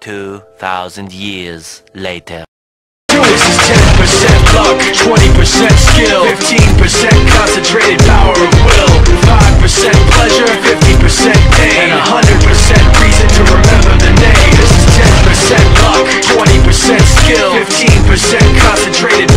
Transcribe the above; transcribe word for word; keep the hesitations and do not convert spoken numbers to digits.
Two thousand years later. This is ten percent luck, twenty percent skill, fifteen percent concentrated power of will, five percent pleasure, fifty percent pain, and one hundred percent reason to remember the name. This is ten percent luck, twenty percent skill, fifteen percent concentrated